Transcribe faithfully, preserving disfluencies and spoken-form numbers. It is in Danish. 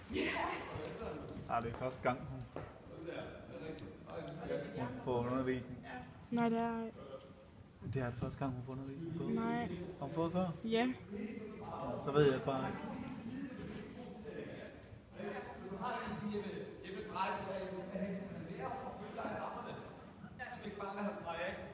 Ah, det er første gang, hun hun får undervisning. Nej, det er... Det er det første gang, hun får undervisning på. Nej. Har hun fået før? Ja. Så ved jeg bare ikke. Jeg vil dreje på, at jeg vil have hende til at lære og følge dig af rammerne. Jeg skal ikke bare lade ham dreje af.